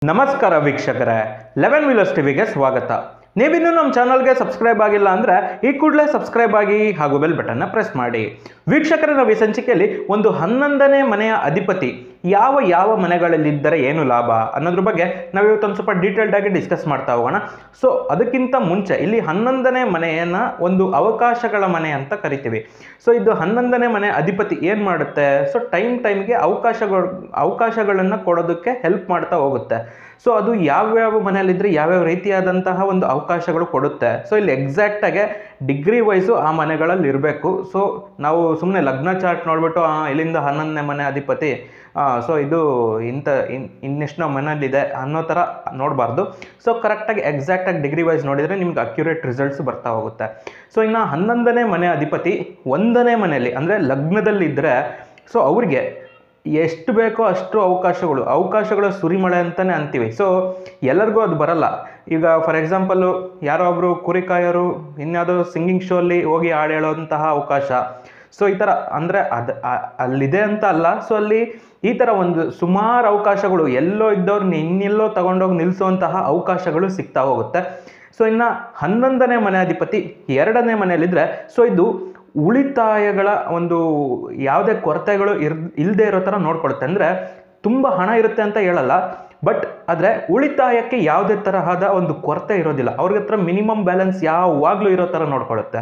ನಮಸ್ಕಾರ ವೀಕ್ಷಕರೇ, 11 ವೀಲರ್ಸ್ ಟಿವಿಗೆ ಸ್ವಾಗತ. ನೀವಿನ್ನೂ ನಮ್ಮ ಚಾನಲ್ಗೆ ಸಬ್ಸ್ಕ್ರೈಬ್ ಆಗಿಲ್ಲ ಅಂದರೆ ಈ ಕೂಡಲೇ ಸಬ್ಸ್ಕ್ರೈಬ್ ಆಗಿ ಹಾಗೂ ಬೆಲ್ ಬಟನ್ನ ಪ್ರೆಸ್ ಮಾಡಿ. ವೀಕ್ಷಕರ, ನಾವು ಈ ಸಂಚಿಕೆಯಲ್ಲಿ ಒಂದು 11ನೇ ಮನೆಯ ಅಧಿಪತಿ ಯಾವ ಮನೆಗಳಲ್ಲಿದ್ದರೆ ಏನು ಲಾಭ ಅನ್ನೋದ್ರ ಬಗ್ಗೆ ನಾವು ಇವತ್ತೊಂದು ಸ್ವಲ್ಪ ಡೀಟೇಲ್ಡ್ ಆಗಿ ಡಿಸ್ಕಸ್ ಮಾಡ್ತಾ ಹೋಗೋಣ. ಸೊ ಅದಕ್ಕಿಂತ ಮುಂಚೆ ಇಲ್ಲಿ 11ನೇ ಮನೆಯನ್ನು ಒಂದು ಅವಕಾಶಗಳ ಮನೆ ಅಂತ ಕರಿತೀವಿ. ಸೊ ಇದು 11ನೇ ಮನೆ ಅಧಿಪತಿ ಏನು ಮಾಡುತ್ತೆ? ಸೊ ಟೈಮ್ಗೆ ಅವಕಾಶಗಳನ್ನು ಕೊಡೋದಕ್ಕೆ ಹೆಲ್ಪ್ ಮಾಡ್ತಾ ಹೋಗುತ್ತೆ. ಸೊ ಅದು ಯಾವ್ಯಾವ ಮನೆಯಲ್ಲಿದ್ದರೆ ಯಾವ್ಯಾವ ರೀತಿಯಾದಂತಹ ಒಂದು ಅವಕಾಶಗಳು ಕೊಡುತ್ತೆ. ಸೊ ಇಲ್ಲಿ ಎಕ್ಸಾಕ್ಟಾಗಿ ಡಿಗ್ರಿ ವೈಸು ಆ ಮನೆಗಳಲ್ಲಿ ಇರಬೇಕು. ಸೊ ನಾವು ಸುಮ್ಮನೆ ಲಗ್ನ ಚಾರ್ಟ್ ನೋಡ್ಬಿಟ್ಟು ಇಲ್ಲಿಂದ 11ನೇ ಮನೆ ಅಧಿಪತಿ ಸೊ ಇದು ಇನ್ನೆಷ್ಟು ಮನೇಲಿದೆ ಅನ್ನೋ ಥರ ನೋಡಬಾರ್ದು. ಸೊ ಕರೆಕ್ಟಾಗಿ ಎಕ್ಸಾಕ್ಟಾಗಿ ಡಿಗ್ರಿ ವೈಸ್ ನೋಡಿದರೆ ನಿಮ್ಗೆ ಅಕ್ಯುರೇಟ್ ರಿಸಲ್ಟ್ಸ್ ಬರ್ತಾ ಹೋಗುತ್ತೆ. ಸೊ ಇನ್ನು 11ನೇ ಮನೆ ಅಧಿಪತಿ 1ನೇ ಮನೆಯಲ್ಲಿ ಅಂದರೆ ಲಗ್ನದಲ್ಲಿದ್ದರೆ ಸೊ ಅವ್ರಿಗೆ ಎಷ್ಟು ಬೇಕೋ ಅಷ್ಟು ಅವಕಾಶಗಳ ಸುರಿಮಳೆ ಅಂತಲೇ ಅಂತೀವಿ. ಸೊ ಎಲ್ಲರಿಗೂ ಅದು ಬರಲ್ಲ. ಈಗ ಫಾರ್ ಎಕ್ಸಾಂಪಲ್ಲು ಯಾರೋ ಒಬ್ಬರು ಕುರಿಕಾಯರು ಇನ್ಯಾವುದೋ ಸಿಂಗಿಂಗ್ ಶೋ ಅಲ್ಲಿ ಹೋಗಿ ಹಾಡು ಹೇಳೋಂತಹ ಅವಕಾಶ. ಸೊ ಈ ಥರ ಅಂದರೆ ಅಲ್ಲಿದೆ ಅಂತ ಅಲ್ಲ. ಸೊ ಅಲ್ಲಿ ಈ ಥರ ಒಂದು ಸುಮಾರು ಅವಕಾಶಗಳು ಎಲ್ಲೋ ಇದ್ದವ್ರನ್ನ ಇನ್ನೆಲ್ಲೋ ತಗೊಂಡೋಗಿ ನಿಲ್ಲಿಸುವಂತಹ ಅವಕಾಶಗಳು ಸಿಗ್ತಾ ಹೋಗುತ್ತೆ. ಸೊ ಇನ್ನು 11ನೇ ಮನೆ ಅಧಿಪತಿ 2ನೇ ಮನೆಯಲ್ಲಿದ್ದರೆ ಸೊ ಇದು ಉಳಿತಾಯಗಳ ಒಂದು ಯಾವುದೇ ಕೊರತೆಗಳು ಇಲ್ಲದೆ ಇರೋ ಥರ ನೋಡ್ಕೊಳುತ್ತೆ. ಅಂದರೆ ತುಂಬ ಹಣ ಇರುತ್ತೆ ಅಂತ ಹೇಳಲ್ಲ, ಬಟ್ ಆದರೆ ಉಳಿತಾಯಕ್ಕೆ ಯಾವುದೇ ತರಹದ ಒಂದು ಕೊರತೆ ಇರೋದಿಲ್ಲ. ಅವ್ರಿಗೆ ಹತ್ರ ಮಿನಿಮಮ್ ಬ್ಯಾಲೆನ್ಸ್ ಯಾವಾಗಲೂ ಇರೋ ಥರ ನೋಡ್ಕೊಳ್ಳುತ್ತೆ.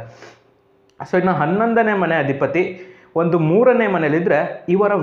ಸೊ ಇನ್ನು 11ನೇ ಮನೆ ಅಧಿಪತಿ ಒಂದು 3ನೇ ಮನೆಯಲ್ಲಿದ್ದರೆ ಇವರ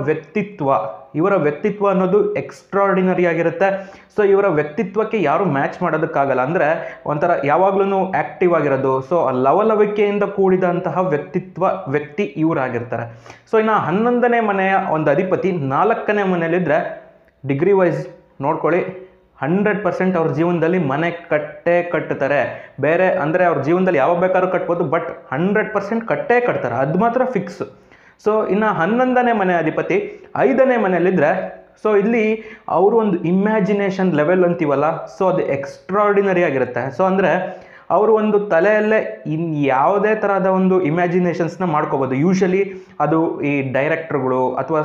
ವ್ಯಕ್ತಿತ್ವ ಅನ್ನೋದು ಎಕ್ಸ್ಟ್ರಾರ್ಡಿನರಿ ಆಗಿರುತ್ತೆ. ಸೊ ಇವರ ವ್ಯಕ್ತಿತ್ವಕ್ಕೆ ಯಾರು ಮ್ಯಾಚ್ ಮಾಡೋದಕ್ಕಾಗಲ್ಲ. ಅಂದರೆ ಒಂಥರ ಯಾವಾಗಲೂ ಆ್ಯಕ್ಟಿವ್ ಆಗಿರೋದು. ಸೊ ಲವಲವಿಕೆಯಿಂದ ಕೂಡಿದಂತಹ ವ್ಯಕ್ತಿ ಇವರಾಗಿರ್ತಾರೆ. ಸೊ ಇನ್ನು 11ನೇ ಮನೆಯ ಒಂದು ಅಧಿಪತಿ 4ನೇ ಮನೆಯಲ್ಲಿದ್ದರೆ ಡಿಗ್ರಿ ವೈಸ್ ನೋಡ್ಕೊಳ್ಳಿ, 100% ಅವ್ರ ಜೀವನದಲ್ಲಿ ಮನೆ ಕಟ್ಟುತ್ತಾರೆ. ಬೇರೆ ಅಂದರೆ ಅವ್ರ ಜೀವನದಲ್ಲಿ ಯಾವಾಗ ಬೇಕಾದ್ರೂ ಕಟ್ಬೋದು, ಬಟ್ 100% ಕಟ್ತಾರೆ, ಅದು ಮಾತ್ರ ಫಿಕ್ಸ್. ಸೊ ಇನ್ನು 11ನೇ ಮನೆ ಅಧಿಪತಿ 5ನೇ ಮನೆಯಲ್ಲಿದ್ದರೆ ಸೊ ಇಲ್ಲಿ ಅವರು ಒಂದು ಇಮ್ಯಾಜಿನೇಷನ್ ಲೆವೆಲ್ ಅಂತೀವಲ್ಲ, ಸೊ ಅದು ಎಕ್ಸ್ಟ್ರಾರ್ಡಿನರಿ ಆಗಿರುತ್ತೆ. ಸೊ ಅಂದರೆ ಅವರು ಒಂದು ತಲೆಯಲ್ಲೇ ಯಾವುದೇ ಥರದ ಒಂದು ಇಮ್ಯಾಜಿನೇಷನ್ಸ್ನ ಮಾಡ್ಕೋಬೋದು. ಯೂಶಲಿ ಅದು ಈ ಡೈರೆಕ್ಟರ್ಗಳು ಅಥವಾ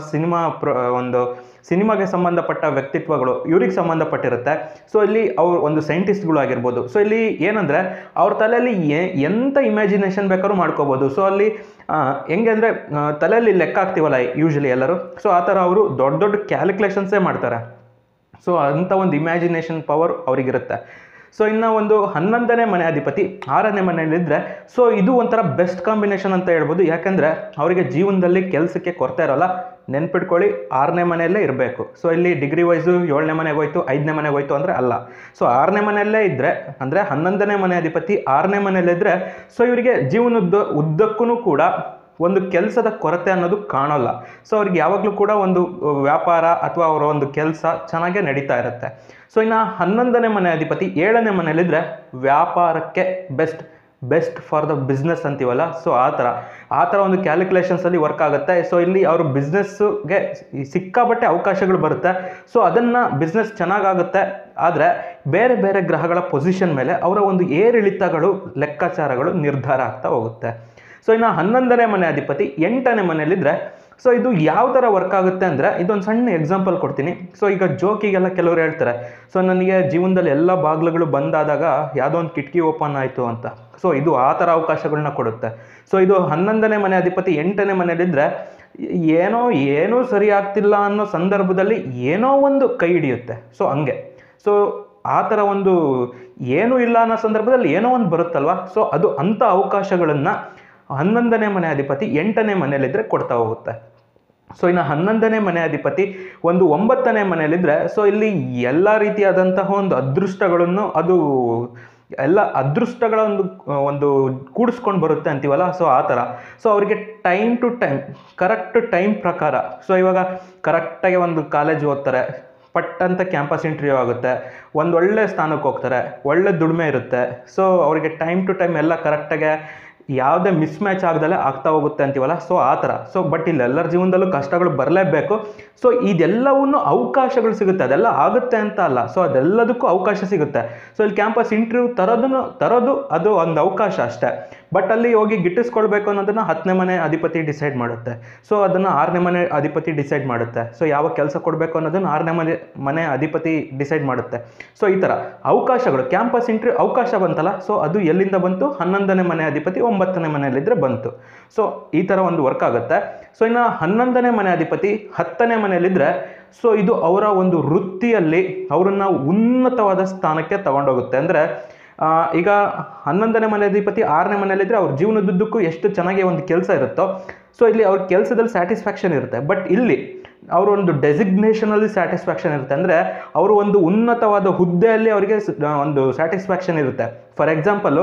ಸಿನಿಮಾಗೆ ಸಂಬಂಧಪಟ್ಟ ವ್ಯಕ್ತಿತ್ವಗಳು ಇವ್ರಿಗೆ ಸಂಬಂಧಪಟ್ಟಿರುತ್ತೆ. ಸೊ ಇಲ್ಲಿ ಅವ್ರು ಒಂದು ಸೈಂಟಿಸ್ಟ್ಗಳು ಆಗಿರ್ಬೋದು. ಸೊ ಇಲ್ಲಿ ಏನಂದರೆ ಅವ್ರ ತಲೆಯಲ್ಲಿ ಎಂಥ ಇಮ್ಯಾಜಿನೇಷನ್ ಬೇಕಾದ್ರೂ ಮಾಡ್ಕೋಬೋದು. ಸೊ ಅಲ್ಲಿ ಹೆಂಗೆ ಅಂದರೆ ತಲೆಯಲ್ಲಿ ಲೆಕ್ಕ ಆಗ್ತೀವಲ್ಲ ಯೂಶಲಿ ಎಲ್ಲರೂ, ಸೊ ಆ ಥರ ಅವರು ದೊಡ್ಡ ಕ್ಯಾಲ್ಕುಲೇಷನ್ಸೇ ಮಾಡ್ತಾರೆ. ಸೊ ಅಂಥ ಒಂದು ಇಮ್ಯಾಜಿನೇಷನ್ ಪವರ್ ಅವರಿಗಿರುತ್ತೆ. ಸೊ ಇನ್ನು ಒಂದು 11ನೇ ಮನೆ ಅಧಿಪತಿ 6ನೇ ಮನೆಯಲ್ಲಿದ್ದರೆ ಸೊ ಇದು ಒಂಥರ ಬೆಸ್ಟ್ ಕಾಂಬಿನೇಷನ್ ಅಂತ ಹೇಳ್ಬೋದು. ಯಾಕೆಂದರೆ ಅವರಿಗೆ ಜೀವನದಲ್ಲಿ ಕೆಲಸಕ್ಕೆ ಕೊರತೆ ಇರೋಲ್ಲ. ನೆನ್ಪಿಟ್ಕೊಳ್ಳಿ, 6ನೇ ಮನೆಯಲ್ಲೇ ಇರಬೇಕು. ಸೊ ಇಲ್ಲಿ ಡಿಗ್ರಿ ವೈಸು 7ನೇ ಮನೆಗೆ ಹೋಯ್ತು, 5ನೇ ಮನೆಗೆ ಹೋಯ್ತು ಅಂದರೆ ಅಲ್ಲ. ಸೊ 6ನೇ ಮನೆಯಲ್ಲೇ ಇದ್ದರೆ ಅಂದರೆ 11ನೇ ಮನೆ ಅಧಿಪತಿ 6ನೇ ಮನೆಯಲ್ಲಿದ್ದರೆ ಸೊ ಇವರಿಗೆ ಜೀವನದ ಉದ್ದಕ್ಕೂ ಕೂಡ ಒಂದು ಕೆಲಸದ ಕೊರತೆ ಅನ್ನೋದು ಕಾಣೋಲ್ಲ. ಸೊ ಅವ್ರಿಗೆ ಯಾವಾಗಲೂ ಕೂಡ ಒಂದು ವ್ಯಾಪಾರ ಅಥವಾ ಅವರ ಒಂದು ಕೆಲಸ ಚೆನ್ನಾಗೇ ನಡೀತಾ ಇರುತ್ತೆ. ಸೊ ಇನ್ನು 11ನೇ ಮನೆ ಅಧಿಪತಿ 7ನೇ ಮನೆಯಲ್ಲಿದ್ದರೆ ವ್ಯಾಪಾರಕ್ಕೆ ಬೆಸ್ಟ್ ಫಾರ್ ದ ಬಿಸ್ನೆಸ್ ಅಂತೀವಲ್ಲ, ಸೊ ಆ ಥರ ಒಂದು ಕ್ಯಾಲ್ಕುಲೇಷನ್ಸಲ್ಲಿ ವರ್ಕ್ ಆಗುತ್ತೆ. ಸೊ ಇಲ್ಲಿ ಅವರು ಬಿಸ್ನೆಸ್ಗೆ ಸಿಕ್ಕಾಪಟ್ಟೆ ಅವಕಾಶಗಳು ಬರುತ್ತೆ. ಸೊ ಅದನ್ನು ಬಿಸ್ನೆಸ್ ಚೆನ್ನಾಗಾಗುತ್ತೆ. ಆದರೆ ಬೇರೆ ಗ್ರಹಗಳ ಪೊಸಿಷನ್ ಮೇಲೆ ಅವರ ಒಂದು ಏರಿಳಿತಗಳು ಲೆಕ್ಕಾಚಾರಗಳು ನಿರ್ಧಾರ ಆಗ್ತಾ ಹೋಗುತ್ತೆ. ಸೊ ಇನ್ನು 11ನೇ ಮನೆ ಅಧಿಪತಿ 8ನೇ ಮನೆಯಲ್ಲಿದ್ದರೆ ಸೊ ಇದು ಯಾವ ಥರ ವರ್ಕ್ ಆಗುತ್ತೆ ಅಂದರೆ ಇದೊಂದು ಸಣ್ಣ ಎಕ್ಸಾಂಪಲ್ ಕೊಡ್ತೀನಿ. ಸೊ ಈಗ ಜೋಕಿಗೆಲ್ಲ ಕೆಲವರು ಹೇಳ್ತಾರೆ, ಸೊ ನನಗೆ ಜೀವನದಲ್ಲಿ ಎಲ್ಲ ಬಾಗಿಲುಗಳು ಬಂದಾದಾಗ ಯಾವುದೋ ಒಂದು ಕಿಟಕಿ ಓಪನ್ ಆಯಿತು ಅಂತ. ಸೊ ಇದು ಆ ಥರ ಅವಕಾಶಗಳನ್ನ ಕೊಡುತ್ತೆ. ಸೊ ಇದು 11ನೇ ಮನೆ ಅಧಿಪತಿ 8ನೇ ಮನೆಯಲ್ಲಿದ್ದರೆ ಏನೂ ಸರಿ ಆಗ್ತಿಲ್ಲ ಅನ್ನೋ ಸಂದರ್ಭದಲ್ಲಿ ಏನೋ ಒಂದು ಕೈ ಹಿಡಿಯುತ್ತೆ. ಸೊ ಹಂಗೆ ಸೊ ಆ ಥರ ಒಂದು ಏನೂ ಇಲ್ಲ ಅನ್ನೋ ಸಂದರ್ಭದಲ್ಲಿ ಏನೋ ಒಂದು ಬರುತ್ತಲ್ವ. ಸೊ ಅದು ಅಂಥ ಅವಕಾಶಗಳನ್ನು 11ನೇ ಮನೆ ಅಧಿಪತಿ 8ನೇ ಮನೆಯಲ್ಲಿದ್ದರೆ ಕೊಡ್ತಾ ಹೋಗುತ್ತೆ. ಸೊ ಇನ್ನು 11ನೇ ಮನೆ ಅಧಿಪತಿ ಒಂದು 9ನೇ ಮನೆಯಲ್ಲಿದ್ದರೆ ಸೊ ಇಲ್ಲಿ ಎಲ್ಲ ರೀತಿಯಾದಂತಹ ಒಂದು ಅದೃಷ್ಟಗಳನ್ನು ಎಲ್ಲ ಅದೃಷ್ಟಗಳ ಒಂದು ಕೂಡಿಸ್ಕೊಂಡು ಬರುತ್ತೆ ಅಂತೀವಲ್ಲ, ಸೊ ಆ ಥರ. ಸೊ ಅವರಿಗೆ time to time correct time ಪ್ರಕಾರ ಸೊ ಇವಾಗ ಕರೆಕ್ಟಾಗಿ ಒಂದು ಕಾಲೇಜ್ ಓದ್ತಾರೆ, ಪಟ್ಟಂತ ಕ್ಯಾಂಪಸ್ ಇಂಟರ್ವ್ಯೂ ಆಗುತ್ತೆ, ಒಂದು ಒಳ್ಳೆ ಸ್ಥಾನಕ್ಕೆ ಹೋಗ್ತಾರೆ, ಒಳ್ಳೆ ದುಡಿಮೆ ಇರುತ್ತೆ. ಸೊ ಅವರಿಗೆ ಟೈಮ್ ಟು ಟೈಮ್ ಎಲ್ಲ ಕರೆಕ್ಟಾಗಿ ಯಾವುದೇ ಮಿಸ್ ಮ್ಯಾಚ್ ಆಗದಲ್ಲೇ ಆಗ್ತಾ ಹೋಗುತ್ತೆ ಅಂತೀವಲ್ಲ, ಸೊ ಆ ಥರ. ಸೊ ಬಟ್ ಇಲ್ಲೆಲ್ಲರ ಜೀವನದಲ್ಲೂ ಕಷ್ಟಗಳು ಬರಲೇಬೇಕು. ಸೊ ಇದೆಲ್ಲವನ್ನೂ ಅವಕಾಶಗಳು ಸಿಗುತ್ತೆ, ಅದೆಲ್ಲ ಆಗುತ್ತೆ ಅಂತ ಅಲ್ಲ. ಸೊ ಅದೆಲ್ಲದಕ್ಕೂ ಅವಕಾಶ ಸಿಗುತ್ತೆ. ಸೊ ಇಲ್ಲಿ ಕ್ಯಾಂಪಸ್ ಇಂಟರ್ವ್ಯೂ ತರೋದು ಅದು ಒಂದು ಅವಕಾಶ ಅಷ್ಟೇ. ಬಟ್ ಅಲ್ಲಿ ಹೋಗಿ ಗಿಟ್ಟಿಸ್ಕೊಳ್ಬೇಕು ಅನ್ನೋದನ್ನು 10ನೇ ಮನೆ ಅಧಿಪತಿ ಡಿಸೈಡ್ ಮಾಡುತ್ತೆ. ಸೊ ಅದನ್ನು 6ನೇ ಮನೆ ಅಧಿಪತಿ ಡಿಸೈಡ್ ಮಾಡುತ್ತೆ. ಸೊ ಯಾವ ಕೆಲಸ ಕೊಡಬೇಕು ಅನ್ನೋದನ್ನು 6ನೇ ಮನೆ ಅಧಿಪತಿ ಡಿಸೈಡ್ ಮಾಡುತ್ತೆ. ಸೊ ಈ ಥರ ಅವಕಾಶಗಳು, ಕ್ಯಾಂಪಸ್ ಇಂಟರ್ವ್ಯೂ ಅವಕಾಶ ಬಂತಲ್ಲ, ಸೊ ಅದು ಎಲ್ಲಿಂದ ಬಂತು? 11ನೇ ಮನೆ ಅಧಿಪತಿ 9ನೇ ಮನೆಯಲ್ಲಿದ್ದರೆ ಬಂತು. ಸೊ ಈ ಥರ ಒಂದು ವರ್ಕ್ ಆಗುತ್ತೆ. ಸೊ ಇನ್ನು 11ನೇ ಮನೆ ಅಧಿಪತಿ 10ನೇ ಮನೆಯಲ್ಲಿದ್ದರೆ ಸೊ ಇದು ಅವರ ಒಂದು ವೃತ್ತಿಯಲ್ಲಿ ಅವರನ್ನು ಉನ್ನತವಾದ ಸ್ಥಾನಕ್ಕೆ ತಗೊಂಡೋಗುತ್ತೆ. ಅಂದರೆ ಈಗ 11ನೇ ಮನೆ ಅಧಿಪತಿ 6ನೇ ಮನೆಯಲ್ಲಿದ್ದರೆ ಅವ್ರ ಜೀವನದುದ್ದಕ್ಕೂ ಎಷ್ಟು ಚೆನ್ನಾಗಿ ಒಂದು ಕೆಲಸ ಇರುತ್ತೋ, ಸೊ ಇಲ್ಲಿ ಅವ್ರ ಕೆಲಸದಲ್ಲಿ ಸ್ಯಾಟಿಸ್ಫ್ಯಾಕ್ಷನ್ ಇರುತ್ತೆ. ಬಟ್ ಇಲ್ಲಿ ಅವರು ಒಂದು ಡೆಸಿಗ್ನೇಷನಲ್ಲಿ ಸ್ಯಾಟಿಸ್ಫ್ಯಾಕ್ಷನ್ ಇರುತ್ತೆ. ಅಂದರೆ ಅವರು ಒಂದು ಉನ್ನತವಾದ ಹುದ್ದೆಯಲ್ಲಿ ಅವರಿಗೆ ಒಂದು ಸ್ಯಾಟಿಸ್ಫ್ಯಾಕ್ಷನ್ ಇರುತ್ತೆ. ಫಾರ್ ಎಕ್ಸಾಂಪಲ್ಲು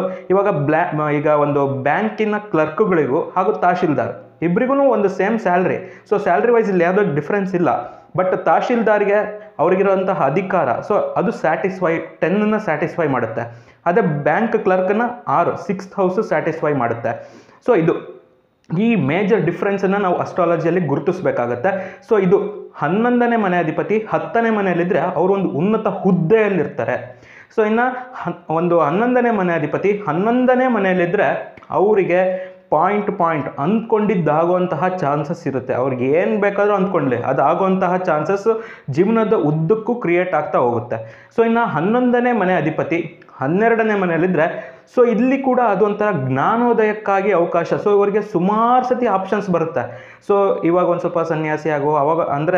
ಈಗ ಒಂದು ಬ್ಯಾಂಕಿನ ಕ್ಲರ್ಕ್ಗಳಿಗೂ ಹಾಗೂ ತಹಶೀಲ್ದಾರ್ ಇಬ್ಬರಿಗೂ ಒಂದು same salary. So salary wise ಇಲ್ಲಿ ಯಾವುದೋ ಡಿಫ್ರೆನ್ಸ್ ಇಲ್ಲ. ಬಟ್ ತಹಶೀಲ್ದಾರ್ಗೆ ಅವ್ರಿಗಿರುವಂತಹ ಅಧಿಕಾರ, ಸೊ ಅದು 10ನ್ನ ಸ್ಯಾಟಿಸ್ಫೈ ಮಾಡುತ್ತೆ. ಅದೇ ಬ್ಯಾಂಕ್ ಕ್ಲರ್ಕ್ನ 6th ಹೌಸ್ ಸ್ಯಾಟಿಸ್ಫೈ ಮಾಡುತ್ತೆ. ಸೊ ಇದು ಈ ಮೇಜರ್ ಡಿಫ್ರೆನ್ಸನ್ನು ನಾವು ಅಸ್ಟ್ರಾಲಜಿಯಲ್ಲಿ ಗುರುತಿಸಬೇಕಾಗತ್ತೆ. ಸೊ ಇದು 11ನೇ ಮನೆ ಅಧಿಪತಿ 10ನೇ ಮನೆಯಲ್ಲಿದ್ದರೆ ಅವರು ಒಂದು ಉನ್ನತ ಹುದ್ದೆಯಲ್ಲಿರ್ತಾರೆ. ಸೊ ಇನ್ನು ಒಂದು 11ನೇ ಮನೆ ಅಧಿಪತಿ 11ನೇ ಮನೆಯಲ್ಲಿದ್ದರೆ ಅವರಿಗೆ ಪಾಯಿಂಟ್ ಅಂದ್ಕೊಂಡಿದ್ದಾಗುವಂತಹ ಚಾನ್ಸಸ್ ಇರುತ್ತೆ. ಅವ್ರಿಗೆ ಏನು ಬೇಕಾದರೂ ಅಂದ್ಕೊಳ್ಳಿ, ಅದು ಆಗುವಂತಹ ಚಾನ್ಸಸ್ ಜೀವನದ ಉದ್ದಕ್ಕೂ ಕ್ರಿಯೇಟ್ ಆಗ್ತಾ ಹೋಗುತ್ತೆ. ಸೊ ಇನ್ನು 11ನೇ ಮನೆ ಅಧಿಪತಿ 12ನೇ ಮನೆಯಲ್ಲಿದ್ದರೆ ಸೊ ಇಲ್ಲಿ ಕೂಡ ಅದೊಂಥರ ಜ್ಞಾನೋದಯಕ್ಕಾಗಿ ಅವಕಾಶ. ಸೊ ಇವರಿಗೆ ಸುಮಾರು ಸತಿ ಆಪ್ಷನ್ಸ್ ಬರುತ್ತೆ. ಸೊ ಇವಾಗ ಒಂದು ಸ್ವಲ್ಪ ಸನ್ಯಾಸಿ ಆಗುವ, ಅವಾಗ ಅಂದರೆ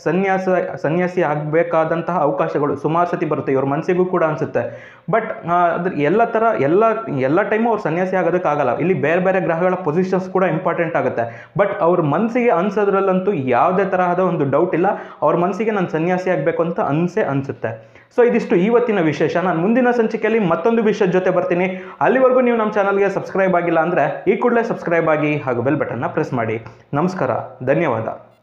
ಸನ್ಯಾಸಿ ಆಗಬೇಕಾದಂತಹ ಅವಕಾಶಗಳು ಸುಮಾರು ಸತಿ ಬರುತ್ತೆ. ಇವ್ರ ಮನಸ್ಸಿಗೂ ಕೂಡ ಅನಿಸುತ್ತೆ. ಬಟ್ ಅದ್ರ ಎಲ್ಲ ಟೈಮು ಅವ್ರು ಸನ್ಯಾಸಿ ಆಗೋದಕ್ಕಾಗಲ್ಲ. ಇಲ್ಲಿ ಬೇರೆ ಬೇರೆ ಗ್ರಹಗಳ ಪೊಸಿಷನ್ಸ್ ಕೂಡ ಇಂಪಾರ್ಟೆಂಟ್ ಆಗುತ್ತೆ. ಬಟ್ ಅವ್ರ ಮನಸ್ಸಿಗೆ ಅನ್ಸೋದ್ರಲ್ಲಂತೂ ಯಾವುದೇ ತರಹದ ಒಂದು ಡೌಟ್ ಇಲ್ಲ. ಅವ್ರ ಮನಸ್ಸಿಗೆ ನಾನು ಸನ್ಯಾಸಿ ಆಗಬೇಕು ಅಂತ ಅನಿಸುತ್ತೆ. ಸೊ ಇದಿಷ್ಟು ಇವತ್ತಿನ ವಿಶೇಷ. ನಾನು ಮುಂದಿನ ಸಂಚಿಕೆಯಲ್ಲಿ ಮತ್ತೊಂದು ವಿಷಯದ ಜೊತೆ ಬರ್ತೀನಿ. ಅಲ್ಲಿವರೆಗೂ ನೀವು ನಮ್ಮ ಚಾನಲ್ಗೆ ಸಬ್ಸ್ಕ್ರೈಬ್ ಆಗಿಲ್ಲ ಅಂದರೆ ಈ ಕೂಡಲೇ ಸಬ್ಸ್ಕ್ರೈಬ್ ಆಗಿ ಹಾಗೂ ಬೆಲ್ ಬಟನ್ನ ಪ್ರೆಸ್ ಮಾಡಿ. ನಮಸ್ಕಾರ, ಧನ್ಯವಾದ.